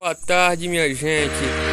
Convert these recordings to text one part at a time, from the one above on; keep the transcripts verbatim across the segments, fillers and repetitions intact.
Boa tarde, minha gente.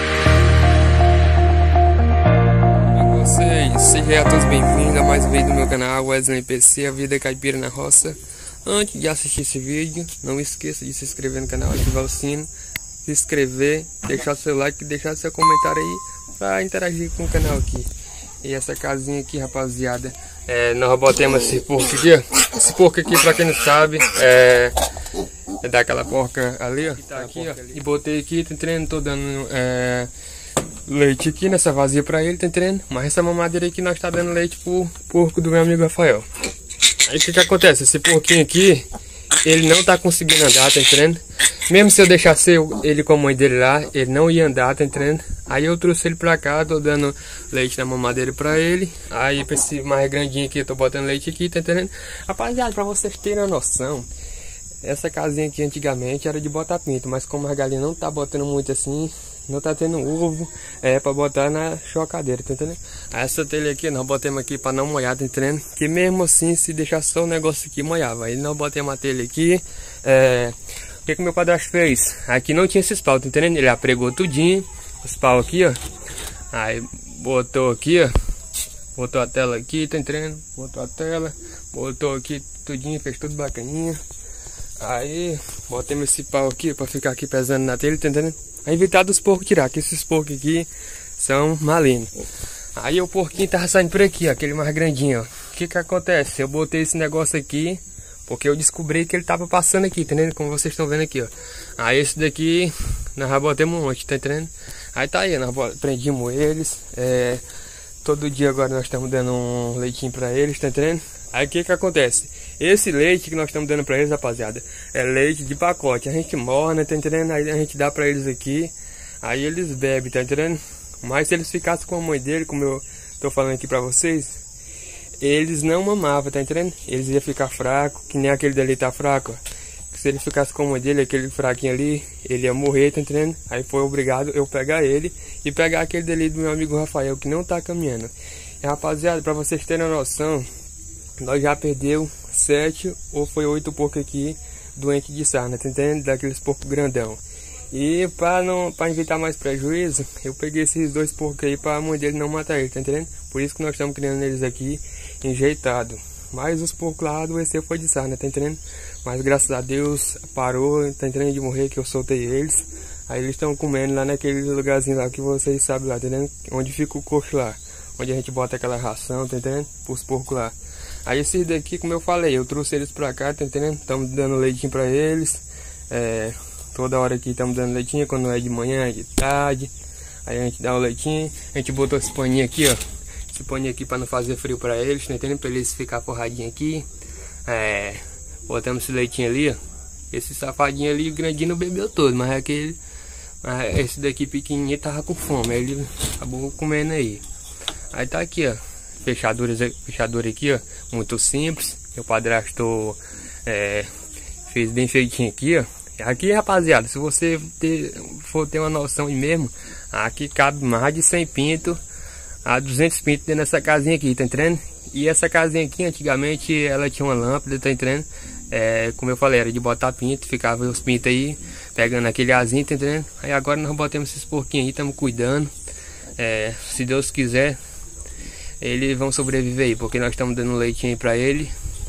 E vocês, sejam todos bem-vindos a mais um vídeo do meu canal Wesley P C, a vida caipira na roça. Antes de assistir esse vídeo, não esqueça de se inscrever no canal, ativar o sino, se inscrever, deixar seu like e deixar seu comentário aí para interagir com o canal aqui. E essa casinha aqui, rapaziada, é, nós botamos esse porco aqui, ó. Esse porco aqui, pra quem não sabe, é, é daquela porca ali, ó. Tá aqui, ó. E botei aqui, tá entendendo? Tô dando é, leite aqui nessa vazia pra ele, tá entendendo? Mas essa mamadeira aqui nós tá dando leite pro porco do meu amigo Rafael. Aí o que que acontece? Esse porquinho aqui, ele não tá conseguindo andar, tá entendendo? Mesmo se eu deixasse ele com a mãe dele lá, ele não ia andar, tá entendendo? Aí eu trouxe ele pra cá, tô dando leite na mamadeira pra ele. Aí pra esse mais grandinho aqui, eu tô botando leite aqui, tá entendendo? Rapaziada, pra vocês terem uma noção, essa casinha aqui antigamente era de botar pinto, mas como a galinha não tá botando muito assim, não tá tendo ovo, é pra botar na chocadeira, tá entendendo? Essa telha aqui nós botamos aqui pra não molhar, tá entendendo? Que mesmo assim, se deixar só o negócio aqui, molhava. Aí nós botamos a telha aqui, é... o que que meu padrasto fez? Aqui não tinha esses pau, tá entendendo? Ele apregou tudinho, os pau aqui, ó. Aí botou aqui, ó. Botou a tela aqui, tá entendendo? Botou a tela, botou aqui tudinho, fez tudo bacaninha. Aí botamos esse pau aqui pra ficar aqui pesando na telha, tá entendendo? Aí evitar dos porcos tirar, que esses porcos aqui são malignos. Aí o porquinho tava saindo por aqui, ó, aquele mais grandinho, ó. O que que acontece? Eu botei esse negócio aqui porque eu descobri que ele tava passando aqui, tá entendendo? Como vocês estão vendo aqui, ó. Aí esse daqui, nós já botamos um monte, tá entendendo? Aí tá aí, nós prendimos eles. É, todo dia agora nós estamos dando um leitinho pra eles, tá entendendo? Aí o que que acontece? Esse leite que nós estamos dando pra eles, rapaziada, é leite de pacote. A gente morna, tá entendendo? Aí a gente dá pra eles aqui. Aí eles bebem, tá entendendo? Mas se eles ficassem com a mãe dele, como eu tô falando aqui pra vocês, eles não mamavam, tá entendendo? Eles iam ficar fracos, que nem aquele dali tá fraco, ó. Se ele ficasse com a mãe dele, aquele fraquinho ali, ele ia morrer, tá entendendo? Aí foi obrigado eu pegar ele e pegar aquele dali do meu amigo Rafael, que não tá caminhando. E rapaziada, pra vocês terem uma noção, nós já perdeu sete ou foi oito porcos aqui doente de sarna, tá entendendo? Daqueles porcos grandão. E para não para evitar mais prejuízo, eu peguei esses dois porcos aí para a mãe dele não matar ele, tá entendendo? Por isso que nós estamos criando eles aqui enjeitado. Mas os porcos lá adoeceram foi de sarna, tá entendendo? Mas graças a Deus parou, tá entendendo, de morrer, que eu soltei eles. Aí eles estão comendo lá naquele lugarzinho lá que vocês sabem lá, tá entendendo? Onde fica o coxo lá, onde a gente bota aquela ração, tá entendendo? Para os porcos lá. Aí esses daqui, como eu falei, eu trouxe eles pra cá, tá entendendo? Estamos dando leitinho pra eles. É, toda hora aqui estamos dando leitinho, quando é de manhã, é de tarde. Aí a gente dá o leitinho. A gente botou esse paninho aqui, ó. Esse paninho aqui pra não fazer frio pra eles, tá entendendo? Pra eles ficarem forradinhos aqui. É, botamos esse leitinho ali, ó. Esse safadinho ali, o grandinho não bebeu todo, mas aquele... Mas esse daqui pequenininho tava com fome, aí ele acabou comendo aí. Aí tá aqui, ó. Fechaduras, fechadura aqui, ó, muito simples. Meu padrasto é, fez bem feitinho aqui, ó. Aqui, rapaziada, se você ter, for ter uma noção aí mesmo, aqui cabe mais de cem pintos a duzentos pintos dentro dessa casinha aqui, tá entendendo? E essa casinha aqui, antigamente, ela tinha uma lâmpada, tá entendendo? É, como eu falei, era de botar pinto, ficava os pintos aí, pegando aquele azinho, tá entendendo? Aí agora nós botamos esses porquinhos aí, estamos cuidando. É, se Deus quiser, eles vão sobreviver aí, porque nós estamos dando leitinho aí pra ele.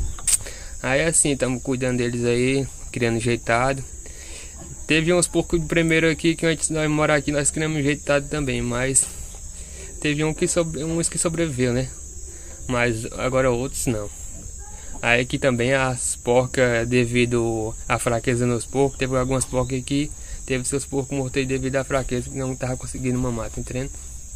Aí assim, estamos cuidando deles aí, criando jeitado. Teve uns porcos de primeiro aqui que antes de nós morar aqui nós criamos jeitado também, mas teve um que sobre, uns que sobreviveu, né? Mas agora outros não. Aí aqui também as porcas, devido à fraqueza nos porcos, teve algumas porcas aqui, teve seus porcos mortos devido à fraqueza, que não tava conseguindo mamar, tá entendendo?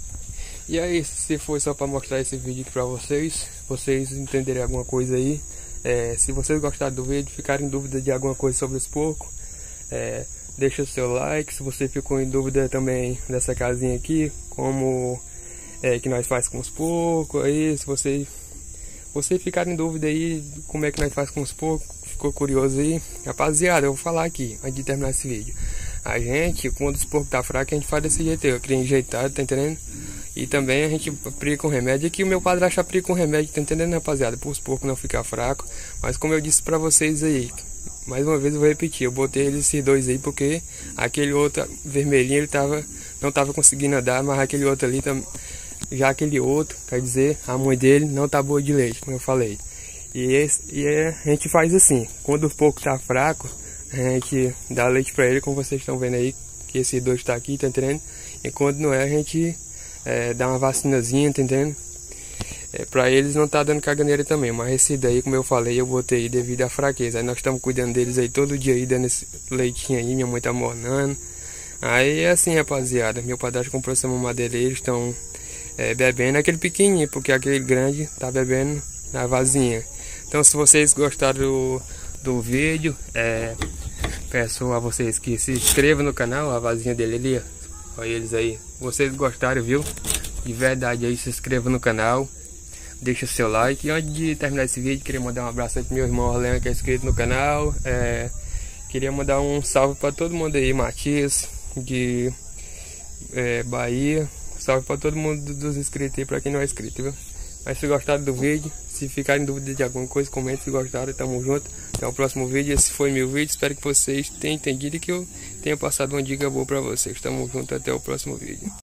E aí, se foi só para mostrar esse vídeo aqui para vocês, vocês entenderem alguma coisa aí. É, se vocês gostaram do vídeo, ficarem em dúvida de alguma coisa sobre os porcos, é, deixa o seu like. Se você ficou em dúvida também dessa casinha aqui, como é que nós faz com os porcos, aí se você, você ficar em dúvida aí como é que nós faz com os porcos, ficou curioso aí, rapaziada, eu vou falar aqui antes de terminar esse vídeo. A gente, quando os porcos tá fraco, a gente faz desse jeito aí, eu crio enjeitado, tá entendendo? E também a gente aplica com remédio. Aqui o meu padrasto aplica com remédio, tá entendendo, rapaziada? Para os porcos não ficar fraco. Mas como eu disse pra vocês aí, mais uma vez eu vou repetir, eu botei eles esses dois aí porque aquele outro vermelhinho ele tava, não tava conseguindo andar, mas aquele outro ali, já aquele outro, quer dizer, a mãe dele não tá boa de leite, como eu falei. E, esse, e é, a gente faz assim, quando o porco tá fraco, a gente dá leite pra ele, como vocês estão vendo aí, que esses dois tá aqui, tá entendendo? E quando não é, a gente é, dá uma vacinazinha, tá entendendo? É, pra eles não tá dando caganeira também, mas esse daí, como eu falei, eu botei devido à fraqueza. Aí nós estamos cuidando deles aí todo dia aí, dando esse leitinho aí, minha mãe tá mornando. Aí é assim, rapaziada, meu padrasto comprou essa mamadeira, eles estão é, bebendo aquele pequenininho, porque aquele grande tá bebendo na vasinha. Então se vocês gostaram do, do vídeo, é, peço a vocês que se inscrevam no canal, a vasinha dele ali, ó, olha eles aí. Vocês gostaram, viu? De verdade aí, se inscreva no canal. Deixa o seu like. E antes de terminar esse vídeo, queria mandar um abraço aí pro meu irmão Orlando, que é inscrito no canal. É, queria mandar um salve para todo mundo aí, Matias, de é, Bahia. Salve para todo mundo dos inscritos aí, para quem não é inscrito, viu? Mas se gostaram do vídeo, se ficarem em dúvida de alguma coisa, comente se gostaram. Tamo junto. Até o próximo vídeo. Esse foi meu vídeo. Espero que vocês tenham entendido e que eu tenha passado uma dica boa para vocês. Tamo junto. Até o próximo vídeo.